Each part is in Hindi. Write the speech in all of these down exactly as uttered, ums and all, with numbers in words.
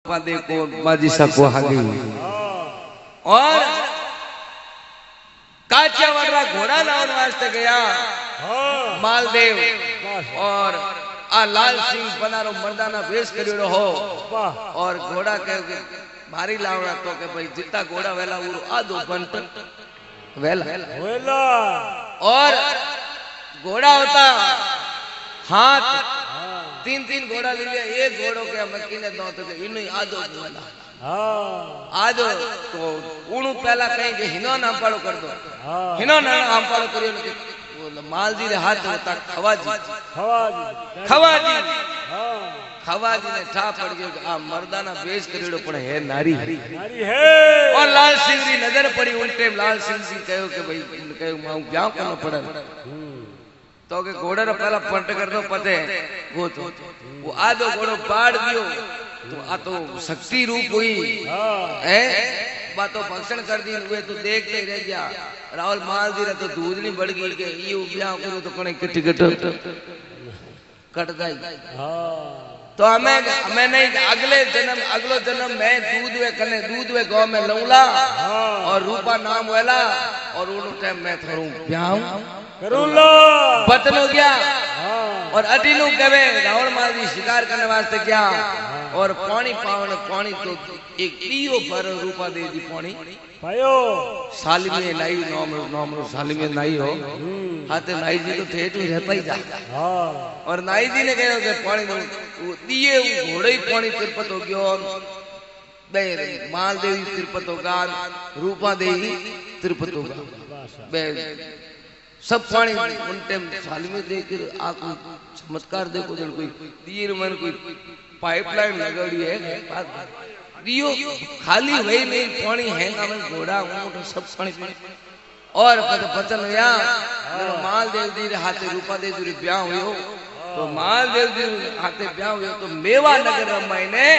पादे को बाजी सको हागी और काचियावाड़ घोड़ा लाने वास्ते गया मालदेव और आ लाल सिंह बनारो मर्दाना वेश करियो हो और घोड़ा के भारी लावड़ा तो के भाई जितना घोड़ा वेला वो आधो बंट वेला वेला और घोड़ा होता हाथ तीन तीन घोड़ा ले लिया एक घोड़ों के मक्की ने दो तो इन्हीं आधो वेला आधो तो उनु पहला कहीं के हिनो नाम पाड़ो कर दो हिनो नाम पाड़ो करियो वो मालजी रे हाथ होता खवाजी खवाजी खवाजी खवाजी ने ठा पड़ गयो आ मर्दाना वेश करियो पण है नारी नारी है और लाल सिंह री नजर पड़ी उन टाइम लाल सिंह जी कहो के भाई कहो मां ब्याह करना पड़े तो के घोड़े रो पहला पंट कर दो पते वो तो वो आधो घोड़ो पाड़ दियो तो आ तो शक्ति रूप हुई है बातों भक्षण कर दी हुए तो देखते ही रह गया राहुल माल दी तो दूध नहीं बढ़ गई के ये ब्याह करो तो कने किट किट कट गई तो हमें हमें नहीं अगले जन्म अगलो जन्म मैं दूध वे कने दूध वे गांव में लौला और रूपा नाम वेला और उन टाइम मैं थरू ब्याह करूंगा बचन हो गया और अटीनु कवे रावण माल जी शिकार करने वास्ते गया और पानी पावन पानी तो एक दियो पर रूपा दे दी पानी पायो साली में लाई नाम नाम साली में नाई हो हाथे नाई जी तो थे तो रहता ही जा और नाई जी ने कहो कि पानी वो दिए घोड़े ही पानी तिरपत हो गयो बे माल देवी तिरपत होगा रूपा देवी तिरपत होगा बे सब पानी उन टाइम साली में देकर आको चमत्कार देखो जन कोई दिए मन कोई पाइपलाइन लगाड़ी है दियो खाली वही नहीं पानी है ना मैं घोड़ा ऊंट सब पानी पी और बचन या माल देव जी हाथे रूपा देव जी ब्याह हुयो तो माल देव जी हाथे ब्याह हुयो तो मेवा नगर रमाई ने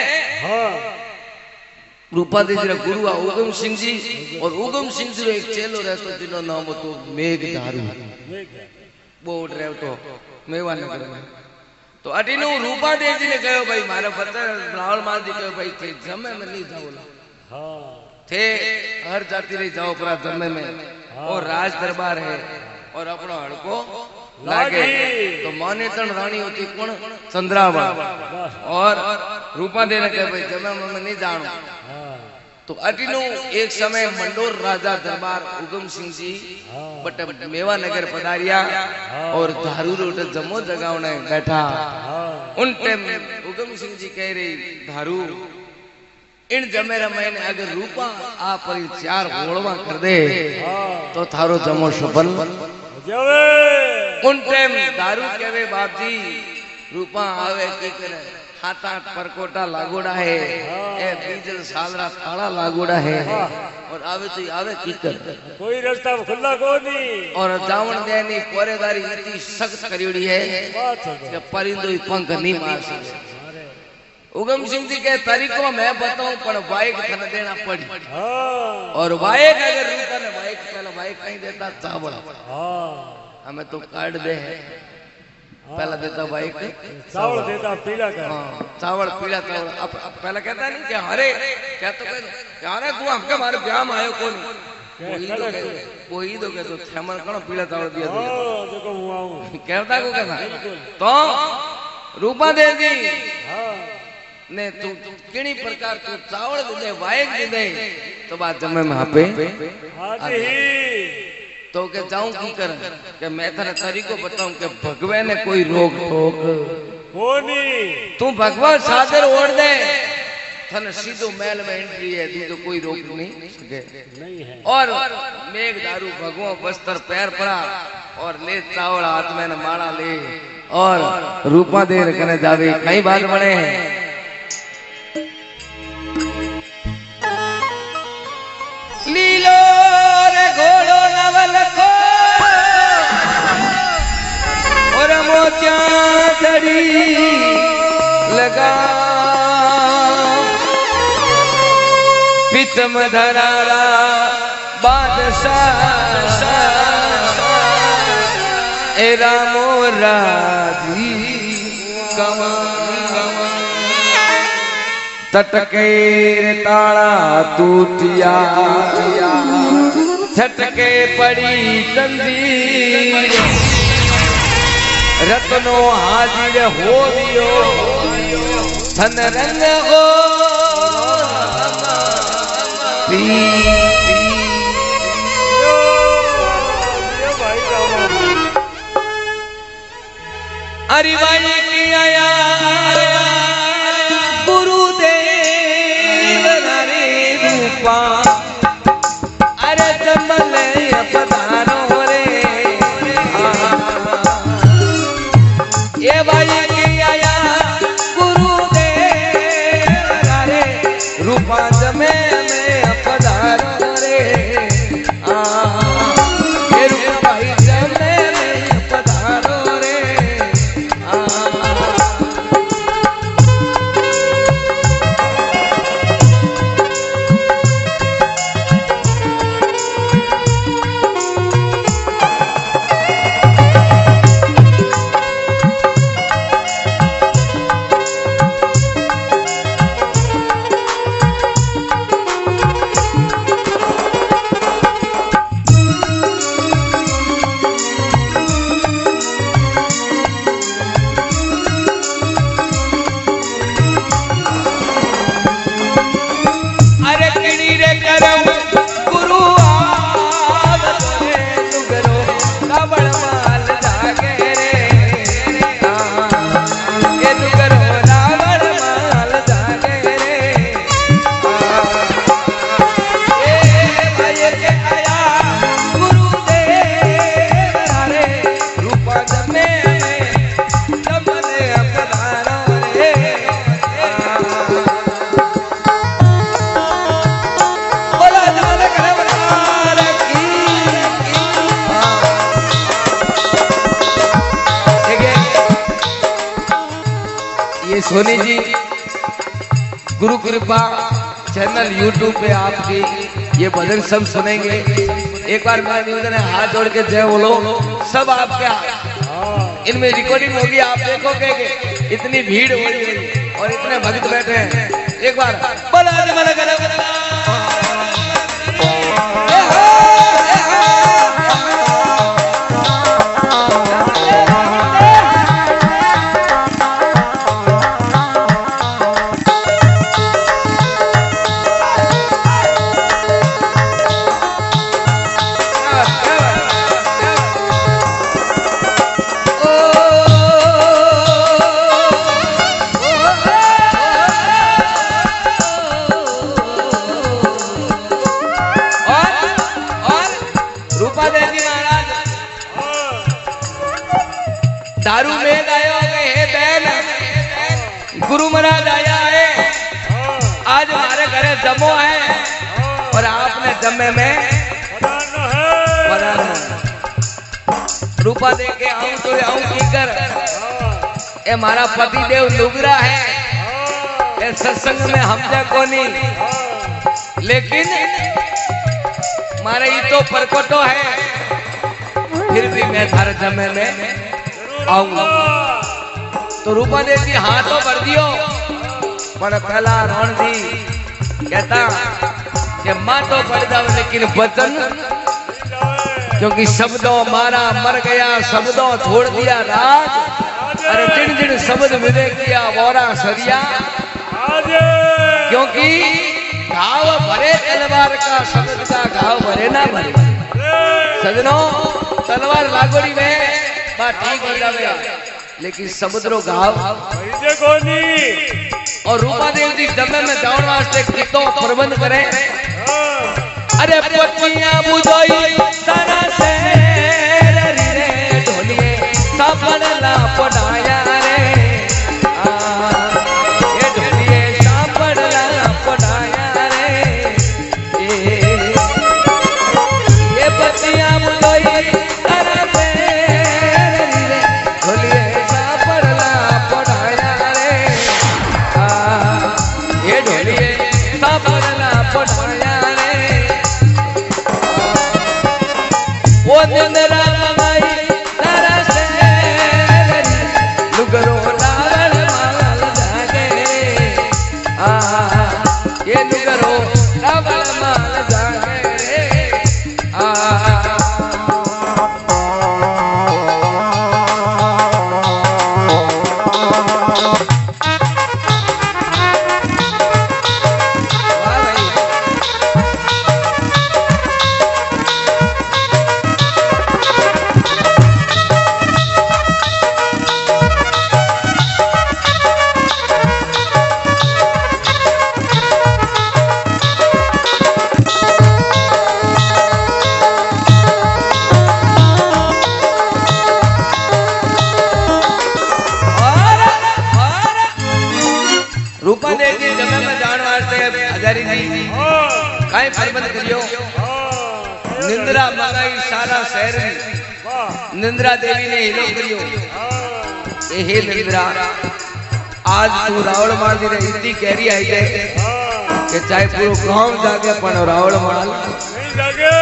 रूपा देव जी गुरु आ उगम सिंह जी और उगम सिंह जी एक चेलो रहतो जिनो नाम तो मेघधारू बोट रहे तो मेवा नगर में तो अटीनु रूपा देव जी ने कहो भाई मारा बच्चा रावण माल जी कहो भाई थे जमे में नहीं जाओ हां थे हर जाति रे जाओ पूरा जमे में और राज दरबार है और अपनो हड़को लागे तो मानेतन रानी होती कौन चंद्रावल और रूपा देव ने कहे भाई जमे में नहीं जानो तो अटीनु एक समय मंडोर राजा दरबार उगम सिंह जी बट मेवा नगर पधारिया और धारू रोट जमो जगावने बैठा उन टाइम उगम सिंह जी कह रही धारू इन जमेरा मैंने अगर रूपा आ पर चार गोलवा कर दे तो थारो जमो सफल उन टाइम दारू कहवे बाप जी रूपा आवे की करे हाथ आठ परकोटा लागोड़ा है ए डीजल सालरा थाला लागोड़ा है और आवे तो आवे की कर कोई रास्ता खुला को नहीं और जावण देनी पोरेदारी इतनी सख्त करीड़ी है कि परिंदो पंख नहीं मार सके उगम सिंह जी के तरीको मैं बताऊं पर बाइक थन देना पड़ी और बाइक अगर रूपा ने बाइक पहले बाइक नहीं देता चावल हमें तो कार्ड दे है पहला देता बाइक चावल देता पीला का हाँ, चावल पीला चावल अब, अब पहला कहता नहीं कि अरे क्या तो कहते अरे तू हमके हमारे ब्याह में आयो कौन कोई तो कोई तो कहते थेमन कौन पीला चावल दिया तो देखो हुआ हूं कहता को कहता तो रूपा देवी ने तू किनी प्रकार तू चावल दे दे बाइक दे दे तो बात जमे में हापे हाजी तो के जाऊं की कर के मैं तेरा तरीको बताऊं के भगवान ने कोई रोक ठोक कोनी तू भगवान सादर ओढ़ दे थन सीधो महल में एंट्री है दी तो कोई रोक नहीं सके नहीं है और मेघ दारू भगवान वस्त्र पैर पड़ा और ले चावल हाथ में न माला ले और रूपा देर कने जावे कई बात बने हैं लीलो रे घोड़ो नवल को और मोतिया दड़ी लगा पितम धरारा बादशाह ए रामो राधी कमा तटके ताला टूटिया छटके पड़ी तंजीर रत्नो हाजिर हो दियो धन रंग हो अरे भाई की आया गुरुदेव रे रूपा अरे जमल पधारो रे ये भाई की आया गुरुदेव रे रूपा जमे में पधारो रे ये रूपा भाई जमे में पधारो रे सोनी जी गुरु कृपा चैनल यूट्यूब पे आपकी ये भजन सब सुनेंगे। एक बार मेरा निवेदन है हाथ जोड़ के जय बोलो सब आपके इनमें रिकॉर्डिंग होगी। आप देखोगे इतनी भीड़ हो रही है और इतने भक्त बैठे हैं। एक बार बोला दारू में गयो गए बैन गुरु महाराज आया है आज हमारे घरे जमो है और आपने जमे में रूपा दे के आऊं तो आऊं की कर ए हमारा पति देव लुगरा है ए सत्संग में हमसे कोनी लेकिन मारे ये तो परकोटो है फिर भी मैं थारे जमे में आऊंगा। तो रूपा देव जी हाथों भर दियो पर पहला रण जी कहता कि माँ तो पड़ जाओ लेकिन वचन क्योंकि शब्दों मारा मर गया शब्दों छोड़ दिया राज अरे जिन जिन शब्द मिले किया मोरा सरिया क्योंकि घाव भरे तलवार का शब्द का घाव भरे ना भरे सजनों तलवार लागोड़ी में बात ठीक हो जावे लेकिन समुद्रो घाव और रूपा देव जी जमे में जाने वास्ते कितो प्रबंध करे अरे पटिया बुझोई सारा से रे ढोलिए सापड़ला पढ़ाया रे ये ढोलिए सापड़ला पढ़ाया रे ये पटिया बुझोई सारा से ढोलिए सापड़ला पढ़ाया रे ये ढोलिए सापड़ला पढ़ाया रे वो निंदरा मंगाई तारा से लुगरो लाल माल जागे आ ये नुगरो रावण माल जागे रे आ रूपा देवी जमे में जान वास्ते हजारी जी काई प्रबंध करियो निंद्रा मंगाई सारा शहर में निंद्रा देवी ने हिलो करियो ए हे निंद्रा आज तू रावण माल दी रे इतनी कहरी आई है कि चाहे पूरो गांव जागे पण रावण माल नहीं जागे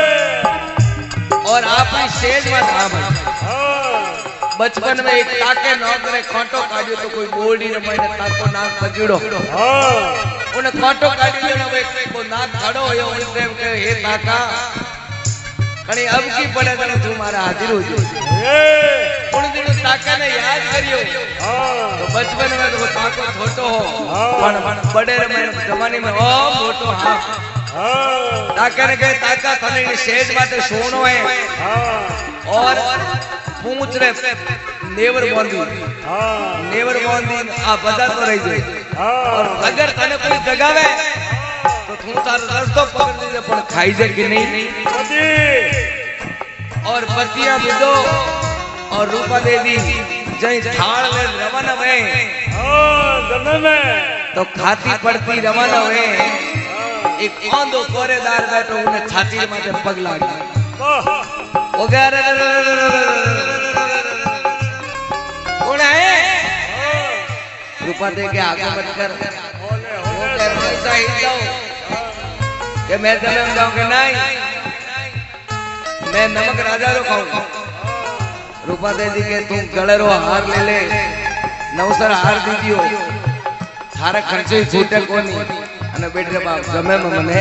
और आपनी सेज में धाम बचपन में एक ताके नौकरे खोटो काढियो तो कोई बोल नहीं रमाई ने ताको नाक पजीड़ो हां उन खोटो काढियो ने वे को नाक खड़ो होयो उन टाइम के हे ताका कणी अब की पड़े तो तू मारा हाजिर हो जो ए उन दिन ताका ने याद करियो हां तो बचपन में तो ताको छोटो हो पण बड़े रमाई जवानी में ओ मोटो हां हां ताका ने कहे ताका तने सेज माटे सोनो है हां और पूछ रे नेवर बांधी हां नेवर बांधी आ बदा तो रही जाए हां और अगर तने कोई जगावे तो तू तार रास्ता पकड़ ले पण खाई जे कि नहीं और पतियां विदो और रूपा देवी जई थाल में रवाना हुए हां जमे में तो खाती पड़ती रवाना हुए एक आंधो कोरेदार बैठो उन्हें छाती माथे पग लागी वगैरह कौन है रूपा दे के आगे मत कर कि मैं जमे में जाऊं कि नहीं मैं नमक राजा रो खाऊं रूपा दे दी के तुम गले रो हार ले ले नवसर हार दीजियो थारा खर्चे छूटे कोनी अने बेटे बाप जमे में मने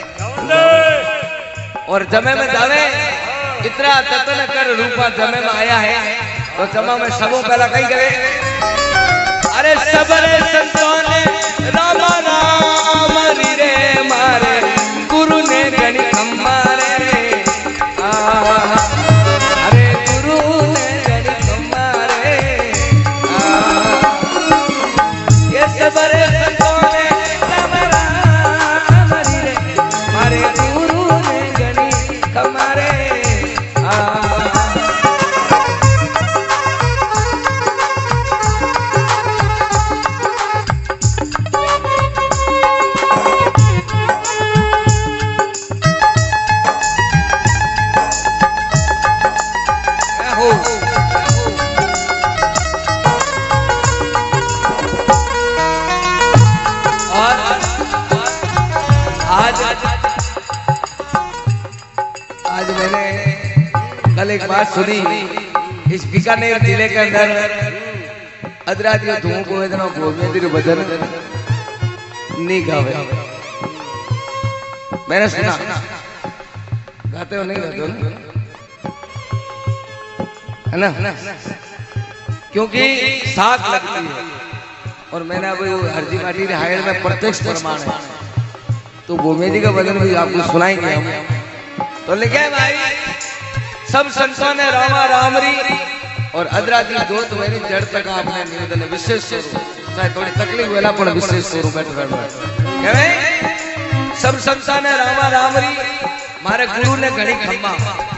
और जमे में जावे इतना ततन कर रूपा जमे में आया है तो जमा में सबों पहला कहीं करे अरे सबरे संतों ने राम राम रे मारे गुरु ने गणित हमारे अरे गुरु ने गणित हमारे ये सबरे संतों ने राम राम रे मारे गुरु ने गणित हमारे आज मैंने कल एक बात सुनी इस बीकानेर जिले के अंदर अदराती धूम को इतना गोविंद भजन नहीं गावे मैंने सुना गाते हो नहीं गाते हो है ना क्योंकि साथ लगती है और मैंने अब हरजी माटी हायर में प्रत्यक्ष प्रमाण है तो गोविंद जी का भजन भी आपको सुनाएंगे हम तो लिखे भाई सब संतों ने रामा रामरी और अदराती दोस्त मेरी जड़ तक आपने निवेदन विशेष चाहे थोड़ी तकलीफ वेला पण विशेष स्वरूप बैठ रहा है सब संतों ने रामा रामरी मारे गुरु ने घड़ी खम्मा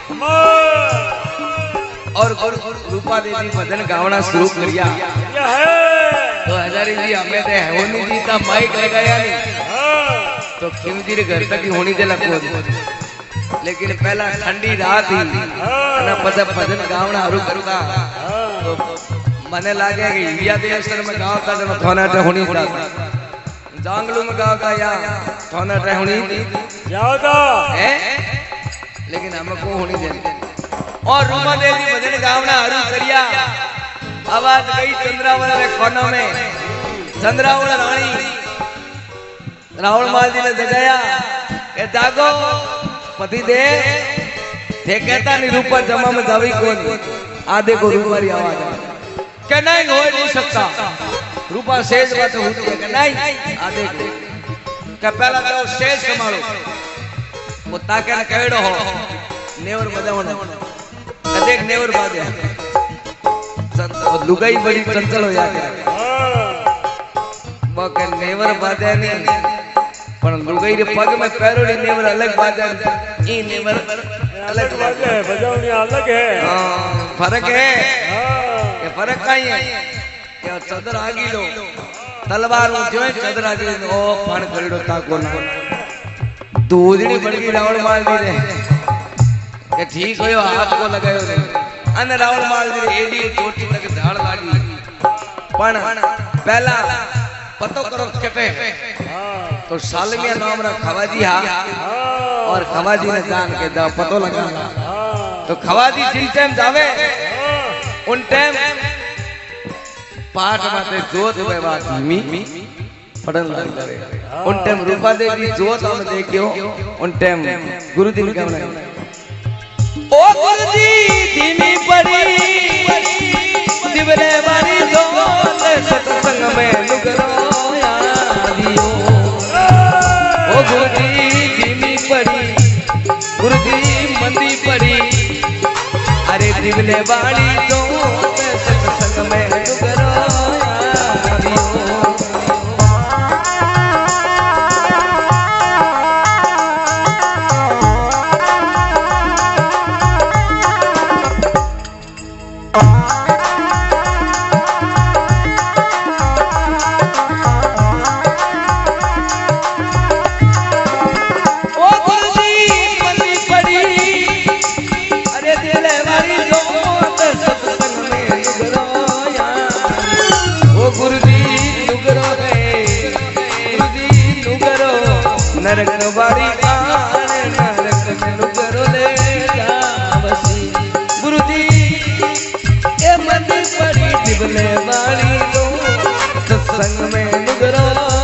और रूपा देवी भजन गावना शुरू करिया तो हजारी जी हमें तो होनी जी का माइक लगाया नहीं तो किम जी घर तक ही होनी दे लगो लेकिन पहला ठंडी रात ही ना पता भजन गावना हरू करता तो मने लागे कि इंडिया देशर में गावता जब थोना टे होनी था जांगलू में गावता या थोना टे होनी जावता है लेकिन हमको होनी दे और रूपा देवी भजन गावना हरू करिया आवाज गई चंद्रावल रे कोना में चंद्रावल रानी रावण माल जी ने जगाया के जागो पति दे थे कहता नहीं रूपा जमा में जावी कौन आधे को रूपारी आवाज के नहीं हो नहीं सकता रूपा शेष बात होती है कि नहीं आधे को क्या पहला तो शेष संभालो वो ताके न कहेड़ो हो नेवर बजावनो कदेक नेवर बाजे लुगाई बड़ी चंचल हो जाती बाके नेवर बाजे नहीं पण लुगाई रे पग में पैरोड़ी नेवर अलग बाजे ई नेवर अलग बाजे बजावनी अलग है हां फर्क है हां ये फर्क काई है कि चदर आगी लो तलवार जो चदर आगी ओ फण करेड़ो ताको ना दूधड़ी पड़ गई रावण माल जी ने के ठीक होयो हाथ को लगायो रे अन रावण माल जी एडी चोटी तक झाड़ लागी पण पहला पतो करो कटे तो सालमिया नाम रा खवाजी हा और खवाजी ने जान के दा पतो लगा तो खवाजी जिन टाइम जावे उन टाइम पाठ माते जोत में बात मी पढ़न लग करे उन टाइम रूपा देवी जोत हम देखियो उन टाइम गुरुजी ने कहना ओ गुरुजी धीमी पड़ी दिवरे वाली जोत सत्संग में लुगरोया दियो ओ गुरुजी धीमी पड़ी गुरुजी मंदी पड़ी अरे दिवले वाली जोत सत्संग में लुगरोया दियो नरक बाड़ी आन नरक लुगरो ले जावसी गुरुजी ए मंदिर पड़ी दिवले बाड़ी तो सत्संग में लुगरो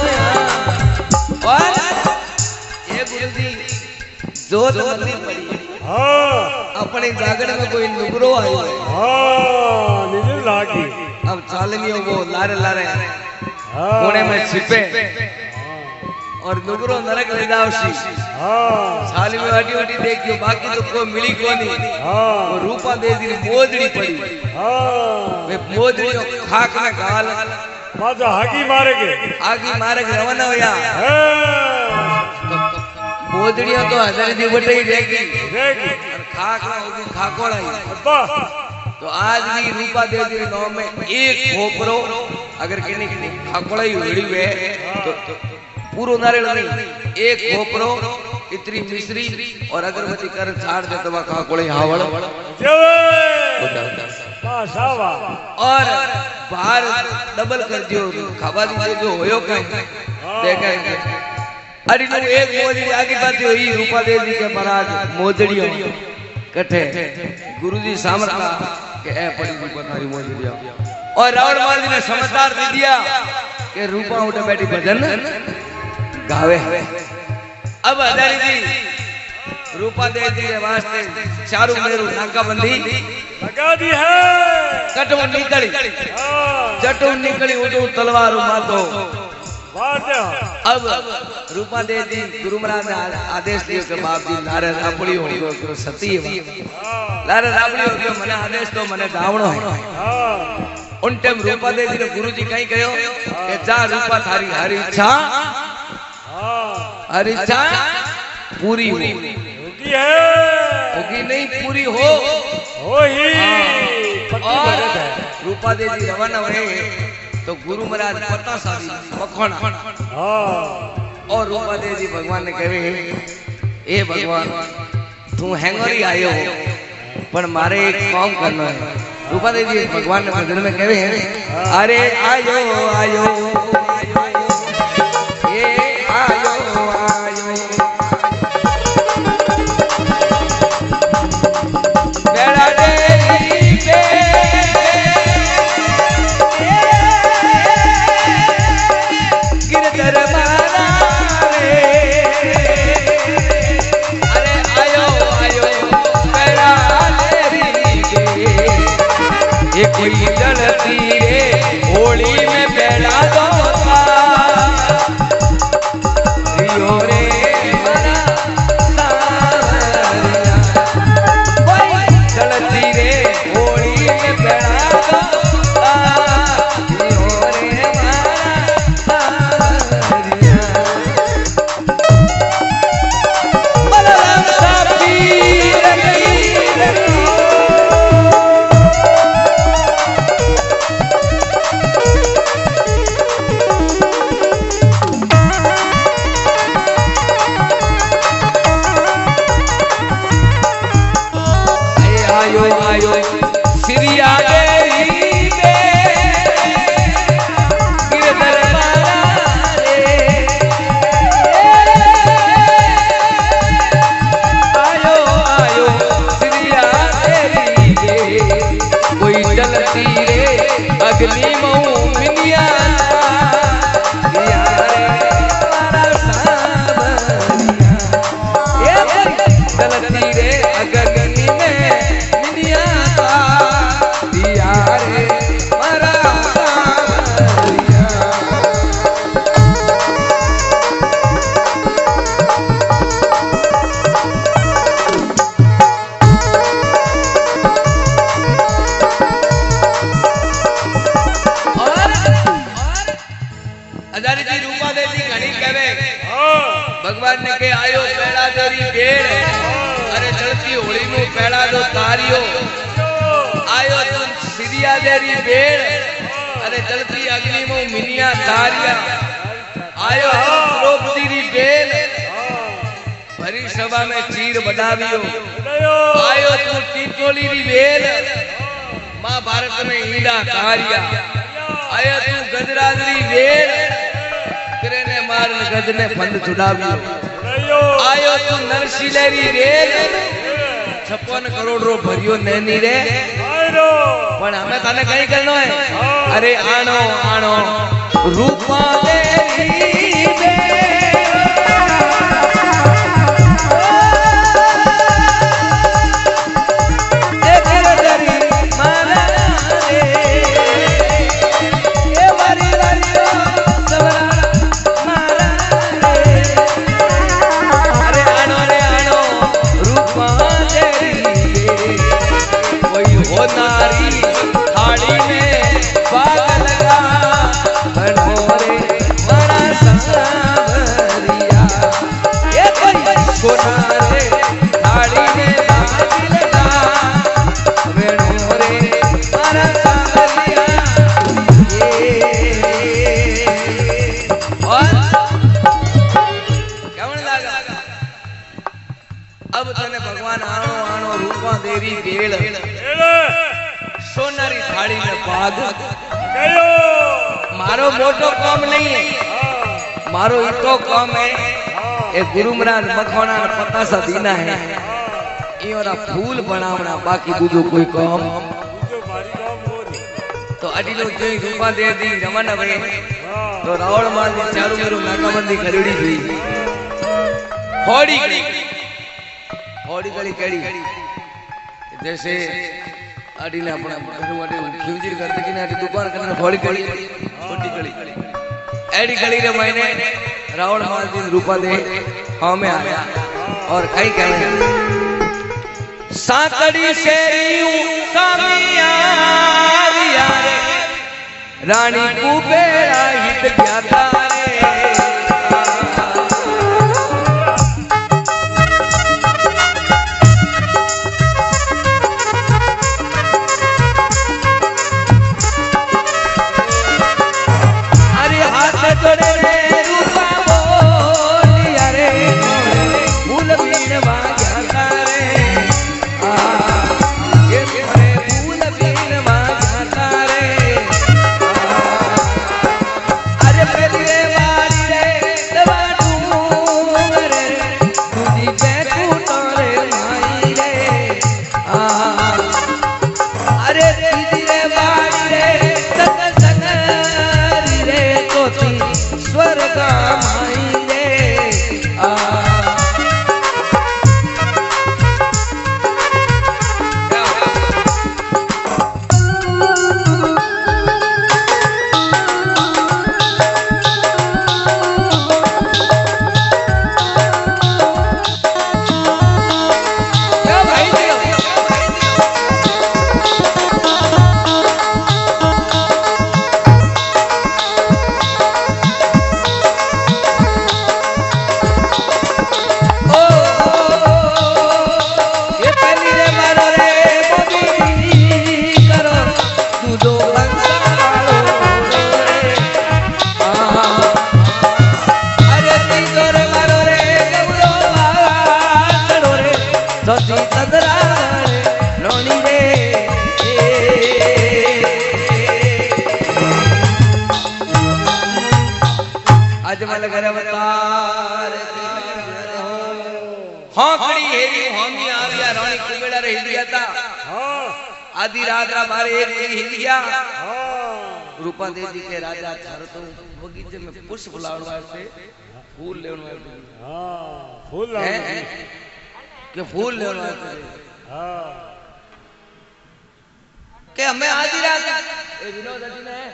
और ये गुरुजी जोत मंदिर पड़ी हां अपने जागरण में कोई लुगरो आयो हां निज लागी अब चालनियो वो लारे लारे कोने में छिपे और लुगरो नरक ले जावसी हां साली में वाटी वाटी देखियो बाकी तो कोई मिली कोनी हां वो रूपा देवी री मोजड़ी पड़ी हां वे मोजड़ी खाक में गाल माजा आगी मारे के आगी मारे के रवाना होया हां मोजड़ियां तो हजार दी बटे ही रहेगी रहेगी और खाक में होगी खाकोड़ा अब्बा तो आज भी रूपा देवी रे नाम में एक खोपरो अगर किनी खाकोड़ा ही उड़ी वे तो पूरो नारियल नहीं एक खोपरो इतनी मिश्री और अगरबत्ती कर झाड़ दे तवा का कोले हावड़ और बाहर डबल कर दियो खावा दी जो होयो कहीं देखेंगे अरे नु एक मोजड़ी आगे बाती हुई रूपा देवी के महाराज मोजड़ियों कठे गुरुजी सामरा के ए पड़ी रूपा थारी मोजड़िया और रावण माल जी ने समाचार दे दिया कि रूपा उठे बैठी भजन गावे अब हजारी जी रूपा देवी के वास्ते चारों मेरू नाकाबंदी लगा दी है कटो निकली जटो निकली उठो तलवार मातो अब रूपा देवी गुरु महाराज ने आदेश दियो के बाप जी लारे रापड़ी हो सती है लारे रापड़ी हो मने आदेश तो मने गावणो है उन टाइम रूपा देवी ने गुरुजी कहीं कहो कि जा रूपा थारी हरी इच्छा हर इच्छा पूरी हो होगी है होगी नहीं पूरी हो हो ही और रूपा देवी रवाना हुए तो गुरु महाराज पता सारी मखोना और रूपा देवी भगवान ने कहे ए भगवान तू हैंगरी आयो हो पर मारे एक काम करना है रूपा देवी भगवान ने भजन में कहे अरे आयो आयो गिर दरबारा भगवान ने के आयो पेड़ा देरी बेड़ अरे चलती होली में पेड़ा दो तारियो आयो तुम सिरिया देरी बेड़ अरे चलती अग्नि में मिनिया तारिया आयो द्रौपदी री बेल भरी सभा में चीर बढ़ावियो आयो तू टीटोली री बेल महाभारत में ईड़ा तारिया आयो तू गजराजरी बेल तेरे ने मार गज ने फंद छुड़ावियो आयो तू नरसिलेरी बेल छप्पन करोड़ रो भरियो नैनी रे पण हमें थाने कहीं करनो है अरे आनो आनो रूपा देवी बेल सोनारी थाली में भाग मारो मोटो काम नहीं है मारो इतो काम है ए गुरु महाराज मखोना पता सा दीना है ये वाला फूल बनावना बाकी दूजो कोई काम तो अडी लोग जो रूपा दे दी रमन भाई तो रावण मार दी चारों मेरू नाकाबंदी करेड़ी हुई होड़ी होड़ी गली कड़ी जैसे आड़ी ने अपना घर वाले खिवजीर करते कि ना दुकान करने होड़ी कड़ी छोटी कड़ी एडी कड़ी रे मैंने रावण मार दिन रूपा दे हां में आया और कई कहने साकड़ी शेरी कामिया रे रानी कुबेरा हित ज्ञाता रे आदि रात बारे एक हिंदिया रूपा देवी के राजा थारो तो बगीचे में पुष्प लावण से फूल लेवन हां फूल लावण के फूल लेवन हां के हमें आदि रात ए विनोद जी ने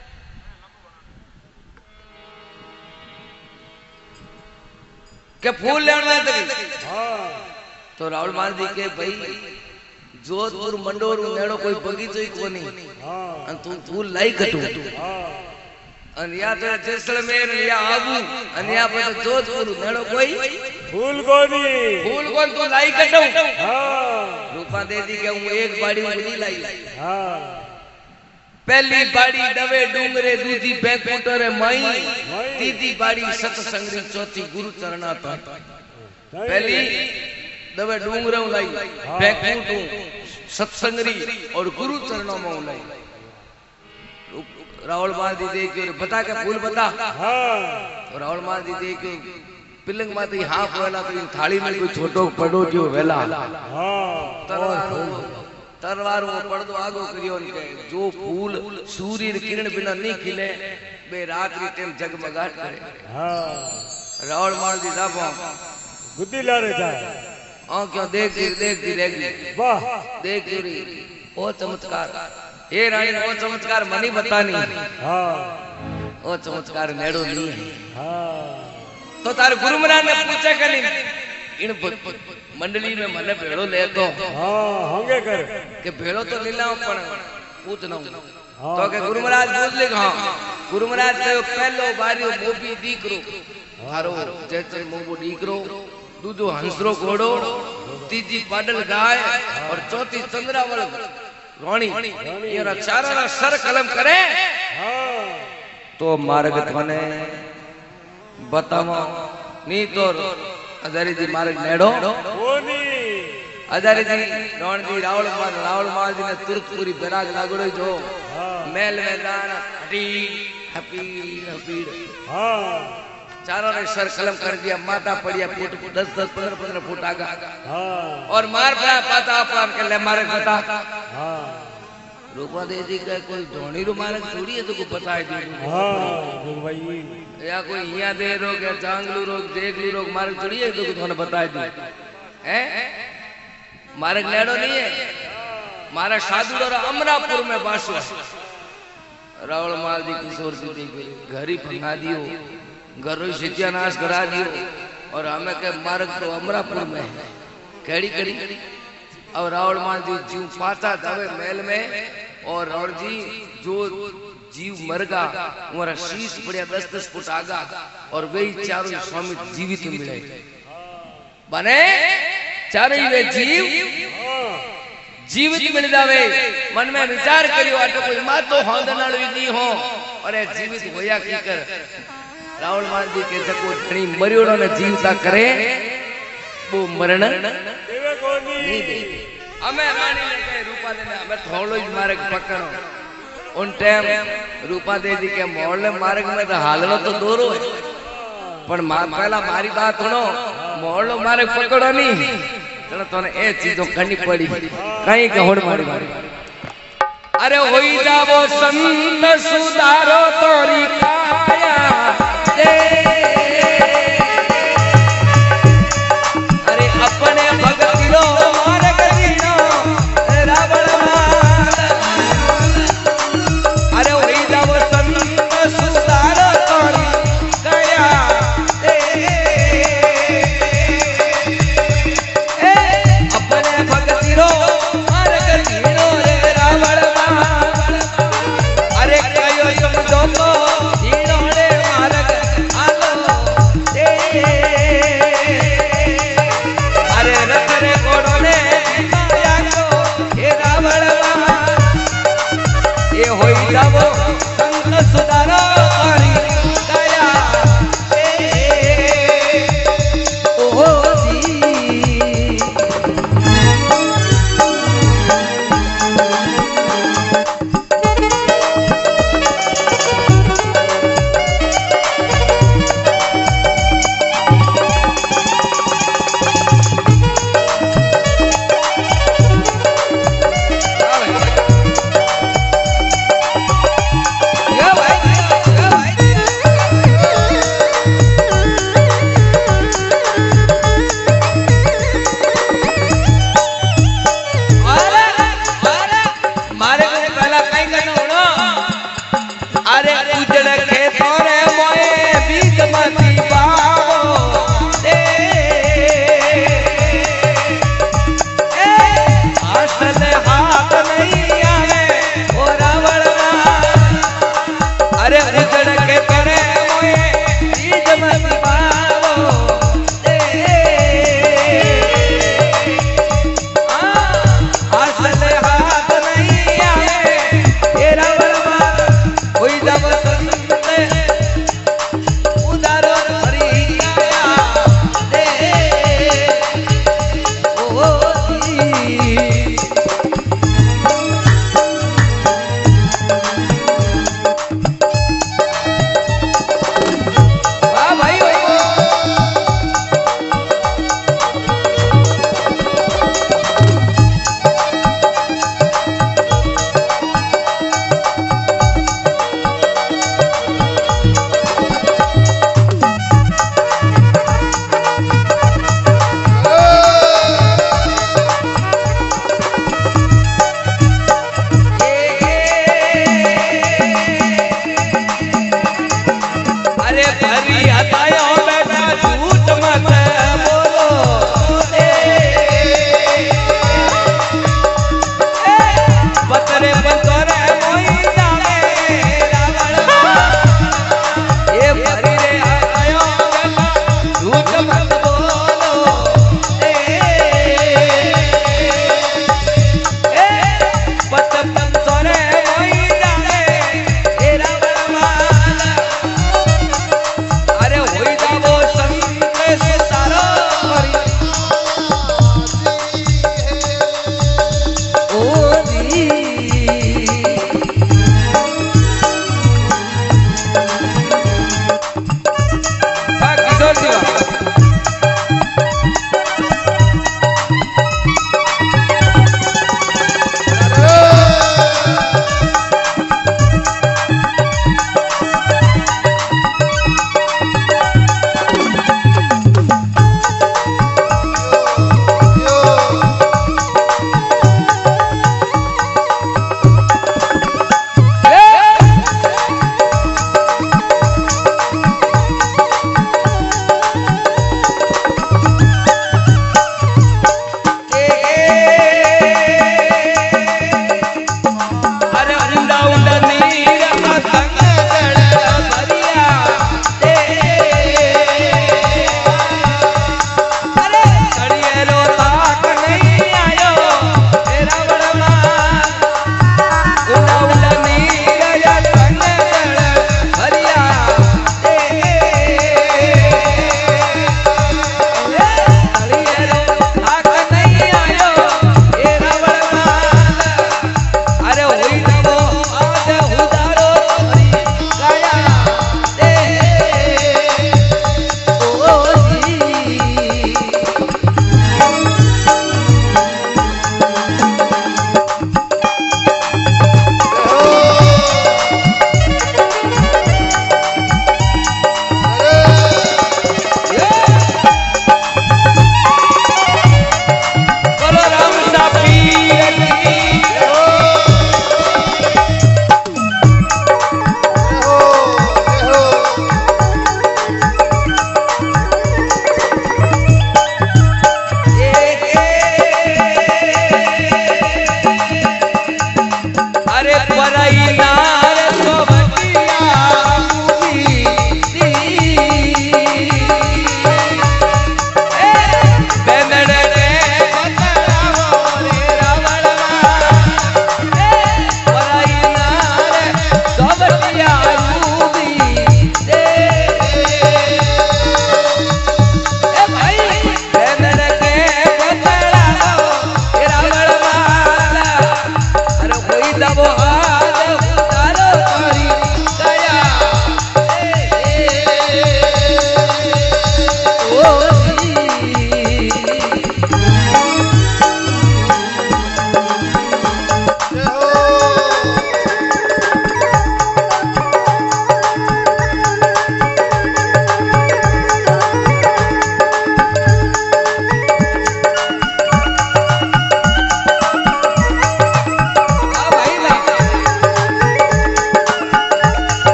के फूल लेवन हां तो राहुल मान दी के भाई जोधपुर मंडोर नेड़ो कोई बगीचो ही कोनी हां अन तू फूल लाई कटू हां अनिया तो जैसलमेर लिया आबू अनिया पर तो जोधपुर नेड़ो कोई फूल कोनी फूल कोन तू लाई कटो हां रूपा दे दी के हूं एक बाड़ी नहीं लाई हां पहली बाड़ी डवे डूंगरे दूजी बैकुंठरे मई तीजी बाड़ी सतसंगरी चौथी गुरु चरणा तो पहली डवे डूंगरे लाई बैकुंठू सत्संगरी और गुरु चरणों में लाई राहुल मादी दे के बता के फूल बता हां और राहुल मादी दे के पिलंग माती हाफ वेला तो थाली में कोई छोटो पड़ो जो वेला हां तरवार तरवार वो पर्दो आगो करियो के जो फूल सूर्य किरण बिना नहीं खिले बे रात्रि टाइम जगमगाट करे हां राहुल मादी दाबो बुद्धि लारे जा आ क्यों देख देख देख देख वाह देख रे ओ चमत्कार हे रानी ओ चमत्कार मनी बतानी हां ओ चमत्कार नेड़ो नहीं है हां तो तार गुरु महाराज ने पूछा कनी इन मंडली में मने भेड़ो ले तो हां होंगे कर के भेड़ो तो लीला पण पूछ ना तो के गुरु महाराज बोल ले हां गुरु महाराज कहो पहलो बारियो मोबी दीकरो हारो जैसे मोबो दीकरो दूजो हंसरो घोड़ो तीजी पाडल गाय और चौथी चंद्रावल रोणी ये चारा ना सर कलम करे हां तो मार्ग थने बतावा नी तो अजारी जी मार्ग नेड़ो कोनी अजारी जी रोण जी रावल मार रावल मार जी ने तुरत पूरी बैराग लागड़ो जो मेल मैदान हटी हपी हपी हां चारों ने सर कलम कर दिया माता पड़िया फुट दस दस पंद्रह पंद्रह फुट आगा हां और मार पड़ा पाता अपन के ले मारे पता हां रूपा दे जी का कोई धोनी रो मार्ग थोड़ी है तो को पता है जी हां भाई या कोई हिया दे रोग या चांगलू रोग देखलू रोग मार्ग थोड़ी है तो को थोने बता दी हैं मार्ग नेड़ो नहीं है मारा साधु और अमरापुर में बासो रावल माल जी किशोर जी देख घर ही फंगा दियो घर ही सत्यानाश करा दियो और हमें के मार्ग तो अमरापुर में है केड़ी केड़ी और रावल माल जी जीव पाता जावे महल में और रावल जी जो जीव मरगा हमारा शीश पड़िया दस दस फुट आगा और वही चारों स्वामी जीवित मिले बने चारों वे जीव जीवित मिल जावे मन में विचार करियो अटो कोई मातो होंदनाल नहीं हो अरे जीवित होया की कर रावल मान जी के जको धणी मरियोड़ो ने जीवता करे वो मरण देवे कोनी नहीं दे हमें रानी ने कहे रूपा दे ने हमें थोड़ो ही मार्ग पकड़ो उन टाइम रूपा दे जी के मोहल्ले मार्ग में तो हालनो तो दोरो है पर पहला मारी बात सुनो मोहल्लो मार्ग पकड़ो नहीं चलो तोने ए चीजों करनी पड़ी कहीं के होड़ मारी मारी अरे होई जावो संत सुधारो तोरी काया अरे अपने भगत लो मार्ग जीनो रावण अरे होई जावो संत सुधारो तोरी काया अपने भगत लो मार्ग जीनो रे रावण अरे कयो समझो तो जीनो रे मार्ग आलो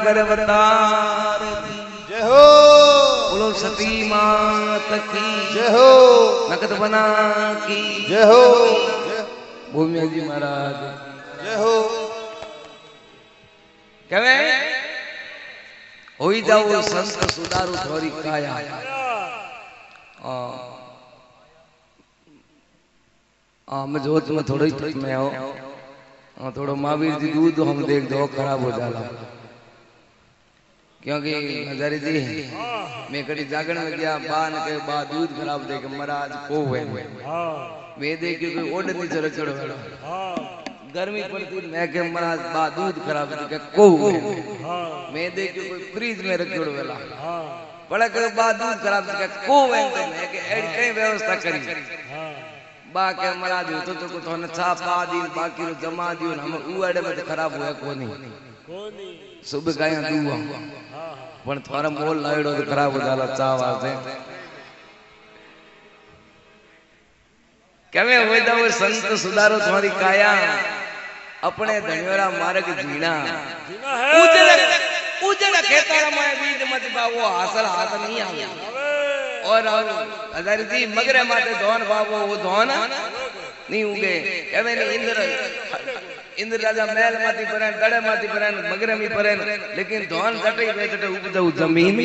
कर अवतार जय हो बोलो सती मात की जय हो नकद बना की जय हो भूमिया जी महाराज जय हो कहे होई जाओ संत सुधारू थोड़ी काया हाँ मैं जोत में थोड़ा ही में आओ हाँ थोड़ा महावीर जी दूध हम देख दो खराब हो जाला क्योंकि हजारी जी मैं कभी जागरण में गया बान के बाद दूध खराब देख महाराज को हुए मैं देखी कोई ओड नहीं चलो चढ़ो गर्मी पड़ती मैं के महाराज बाद दूध खराब देख को हुए मैं देखी कोई फ्रीज में रख छोड़ो वेला पड़ा के बाद दूध खराब देख को हुए तो मैं के एडी कई व्यवस्था करी बा के महाराज तो तो को तो छा पा दी बाकी रो जमा दियो हम उड़े में तो खराब हुआ कोनी कोनी सुबह गाया दुआ पण थारा मोल लायड़ो तो खराब हो जाला चा वास्ते कवे होय जाओ संत सुधारो तुम्हारी काया अपने धनियोरा मार्ग जीना जीना है उजड़ उजड़ खेतारा में बीज मत बावो हासिल हाथ नहीं आवे और हजारी जी मगरे माते धोन बाबो वो धोन नहीं उगे कवे नहीं इंद्र इंद्र राजा महल माती परेन दड़े माती परेन मगरे में परेन लेकिन धोन जटे बेचटे उपजाऊ जमीन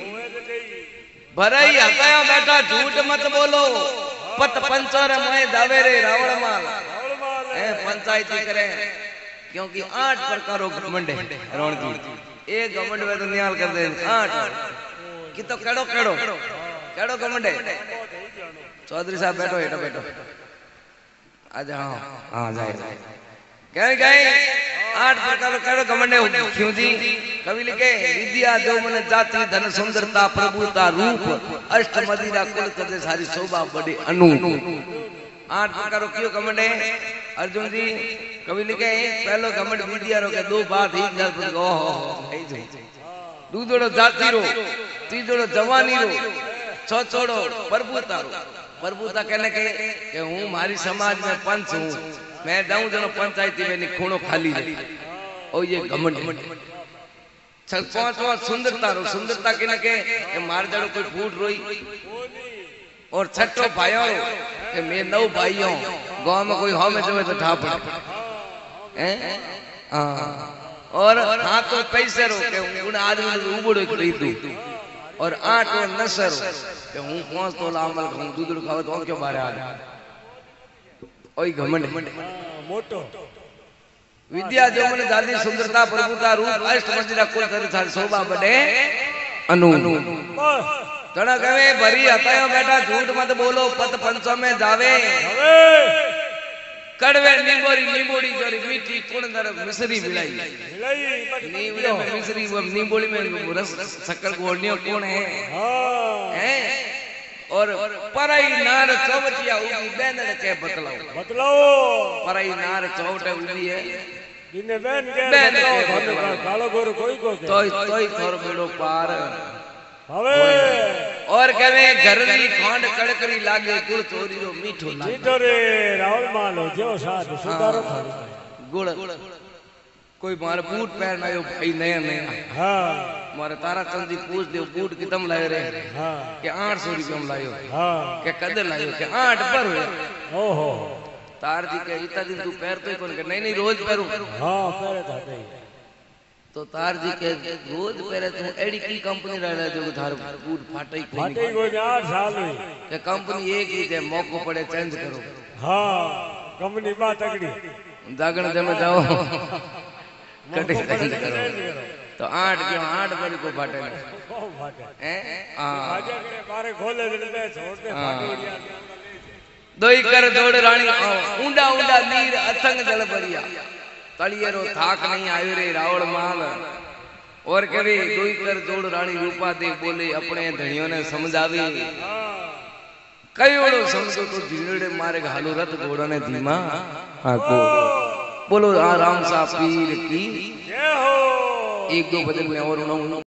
भराई हकाया बैठा झूठ मत बोलो पत पंचर में दावे रे रावण माल ए पंचायती करे क्योंकि आठ प्रकारों घमंड है रण की एक घमंड में तो नियाल कर दे आठ कि तो केड़ो केड़ो केड़ो घमंड है चौधरी साहब बैठो हेठो बैठो आजा हां हां जाए कह गए आठ प्रकार केड़ो घमंड है क्यों जी कवि लिखे विद्या जो मन जाति धन सुंदरता प्रभुता रूप अष्ट मदिरा कुल कदे सारी शोभा बड़ी अनु आठ प्रकार क्यों घमंड है अर्जुन जी कवि लिखे पहलो घमंड विद्या रो के दो बात ही जल पर ओहो दूधड़ो जाति रो तीजड़ो जवानी रो छोछोड़ो प्रभुता रो प्रभुता कहने के कि हूं मारी समाज में पंच हूं मैं जाऊं जनो पंचायती में खूणो खाली है ओ ये घमंड पांचवा सुंदरता रो सुंदरता कहने के कि मार जड़ो कोई फूट रोई और छठो भाइयों कि मैं नौ भाइयों गांव में कोई हो में जो तो ठा पड़े हैं हां और हां तो पैसे रो के उन आदमी उबड़ो खरीदू और आठ और नसर कि हूं पांच तोला अमल हूं दूध खाओ तो क्यों बारे आ ओई घमंड मोटो विद्या जो मन जाति सुंदरता प्रभुता रूप अष्ट मदिरा कुल सारी शोभा बड़े अनु तना कहे भरी हतायो बेटा झूठ मत बोलो पत पंचों में जावे कड़वे नींबोरी नींबोड़ी जोरी मीठी कुण दर मिसरी मिलाई मिलाई नींबोड़ी में मिसरी वो नींबोड़ी में रस शक्कर घोड़नियो कौन है हां हैं और पराई नार चौवटिया उगी बहन के बतलाओ बतलाओ पराई नार चौवटे उगी है इने बहन के बतलाओ कालो गोरो कोई को तोय तोय थोर बेड़ो पार हवे और कहे घरनी खांड कड़करी लागे गुड़ चोरी रो मीठो लागे मीठो रे रावल मालो जो साथ सुधारो थारी गुड़ कोई मारे बूट पहन आयो भाई नया नया हां मारे तारा चंद जी पूछ दे बूट कितम लायो रे हां के आठ सौ रुपया में लायो हां के कदे लायो के आठ पर ओहो तार जी के इतना दिन तू पैर तो कौन के नहीं नहीं रोज पैरू हां पैर था तो तार जी के रोज पहले तू एडी की कंपनी रहले जो थार बूट फाटई कोई फाटई को आठ साल हुई के कंपनी एक ही है मौको पड़े चेंज करो हां कंपनी बा तगड़ी जागण जमे जाओ कटे चेंज करो तो आठ के आठ बड़ी को फाटे ओ फाटे हैं हां आजा के बारे खोले दे छोड़ दे फाटी दोई कर जोड़ रानी ऊंडा ऊंडा नीर अथंग जल भरिया तलियरो थाक नहीं आयो रे रावण माल और कभी दोई कर जोड़ रानी रूपा दे बोले अपने धनियों ने समझावी कयोड़ो समझो तो झीड़े मारे हालो रथ घोड़ो ने धीमा हाको बोलो आराम सा पीर की जय हो एक दो भजन में और